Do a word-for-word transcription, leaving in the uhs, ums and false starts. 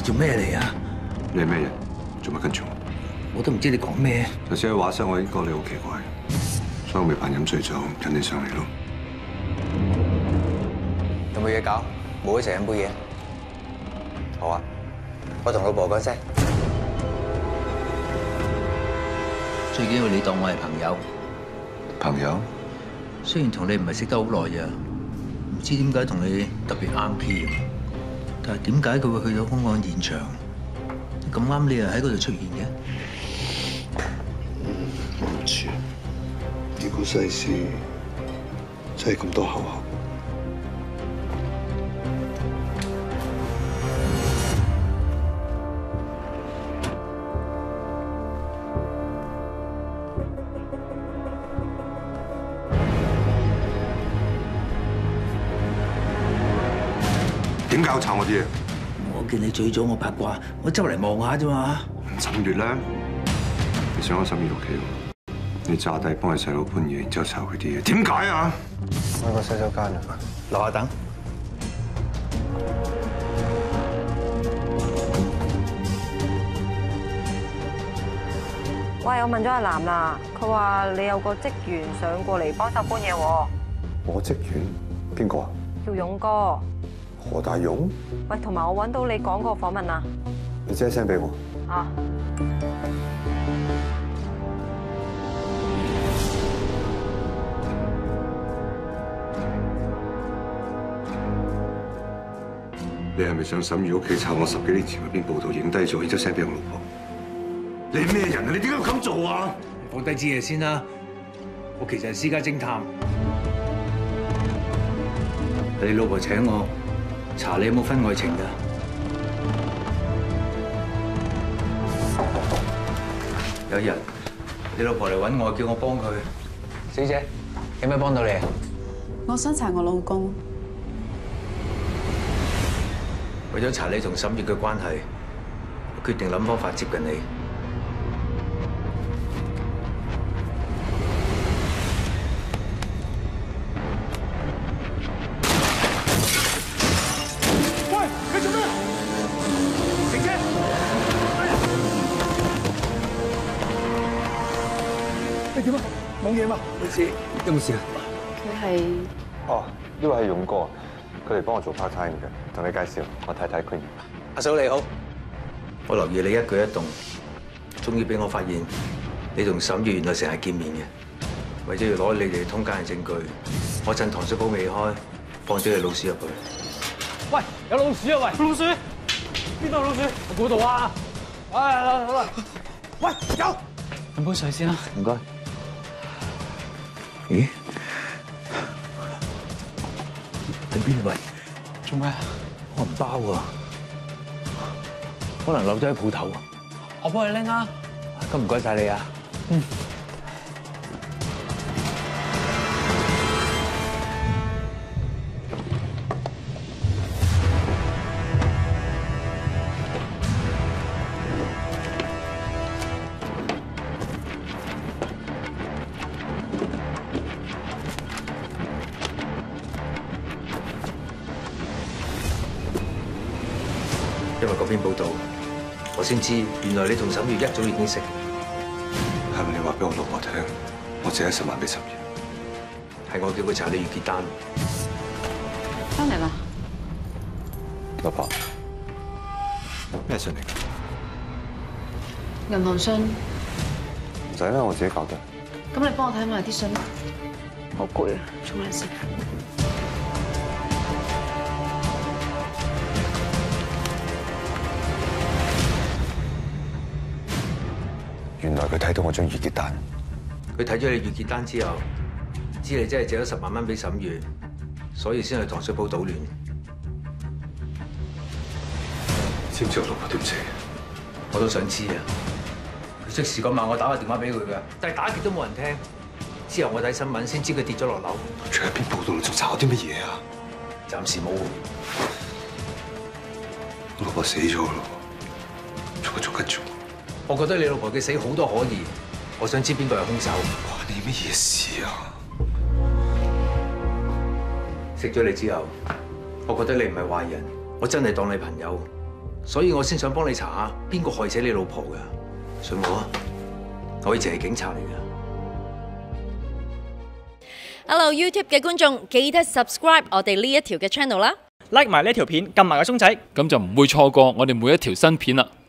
做咩嚟啊？ 你係咩人？做乜跟住我？ 我都唔知你講咩。 頭先喺畫室，我已經覺得你好奇怪，所以我咪扮飲醉酒引你上嚟咯。 有冇嘢搞？冇一齊飲杯嘢。好啊，我同老婆講聲。 最緊要你當我係朋友。 朋友？ 雖然同你唔係識得好耐咋，唔知點解同你特別啱 key，但係點解佢會去到兇案現場？咁啱你又喺嗰度出現嘅？ 我唔知，呢個世事真係咁多巧合。點解要炒我啲嘢？ 我見你醉咗，我八卦，我周嚟望下啫嘛。 沈月咧，你上咗沈月屋企喎，你詐帝幫佢細佬搬嘢，然之後炒佢啲嘢，點解啊？ 去個洗手間啊， 樓下等。 喂，我問咗阿南啦，佢話你有個職員上過嚟幫手搬嘢喎。 我職員邊個啊？ 叫勇哥。 何大勇？ 喂，同埋我揾到你講個訪問啊。 你即係 send 俾我。 啊。 你係咪上沈月屋企抄我十幾年前嗰篇報道，影低咗，然之後 send 俾我老婆？你係咩人啊？你點解要咁做啊？ 放低支嘢先啦，我其實係私家偵探，你老婆請我查你有冇婚外情㗎。有一日，你老婆嚟揾我，叫我幫佢。 小姐，有咩幫到你啊？ 我想查我老公。 為咗查你同沈月嘅關係，我決定諗方法接近你。 喂，你做咩？停車！你點啊？冇嘢嘛？ 冇事，有冇事啊？ 佢係哦，呢位係勇哥，佢嚟幫我做 part time 嘅。同你介紹，我太太 Queen。 阿嫂你好， 我留意你一舉一動，終於俾我發現你同沈月原來成日見面嘅。為咗要攞你哋通姦嘅證據，我趁糖水鋪未開，放咗隻老鼠入去。 喂，有老鼠啊！喂，老鼠，邊度老鼠？我估到啊！唉，好啦好啦，喂，有，飲杯水先啦。 唔該。咦？喺邊位？ 做咩？ 我銀包啊，可能漏咗喺鋪頭啊。 我幫你拎啊。 咁唔該晒你啊。嗯。因為嗰篇報道，我先知原來你同沈月一早已經識。 係咪你話俾我老婆聽，我借咗十萬俾沈月？ 係我叫佢查你月結單。 翻嚟啦， 老婆，咩信嚟？ 銀行信。 唔使啦，我自己搞得。 咁你幫我睇埋啲信啦。好攰啊，沖涼先。 原來佢睇到我張月結單， 佢睇咗你月結單之後，知你真係借咗十萬蚊俾沈月，所以先去糖水鋪搗亂。 知唔知我老婆點死？ 我都想知啊！佢即時嗰晚我打個電話俾佢㗎，但係打極都冇人聽。之後我睇新聞先知佢跌咗落樓。 仲喺邊報道仲查啲乜嘢啊？ 暫時冇。 我老婆死咗咯，仲繼續跟住我。 我覺得你老婆嘅死好多可疑，我想知邊個係兇手。 關你乜嘢事啊？ 識咗你之後，我覺得你唔係壞人，我真係當你朋友， 所以我先想幫你查下邊個害死你老婆嘅。信我啊，我以前係警察嚟嘅。 Hello YouTube 嘅觀眾，記得 subscribe 我哋呢一條嘅 channel 啦 ，like 埋呢條片，撳埋個鐘仔， 咁就唔會錯過我哋每一條新片啦。